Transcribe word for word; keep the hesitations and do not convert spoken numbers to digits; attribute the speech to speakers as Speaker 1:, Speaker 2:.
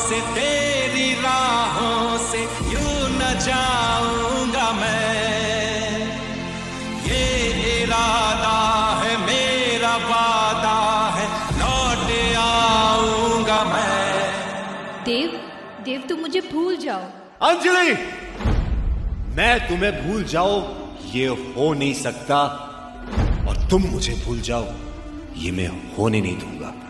Speaker 1: से तेरी राहों से यूं न जाऊंगा मैं, ये इरादा है मेरा वादा है, लौट आऊंगा मैं।
Speaker 2: देव, देव तुम मुझे भूल जाओ।
Speaker 3: अंजलि, मैं तुम्हें भूल जाओ ये हो नहीं सकता, और तुम मुझे भूल जाओ ये मैं होने नहीं दूंगा।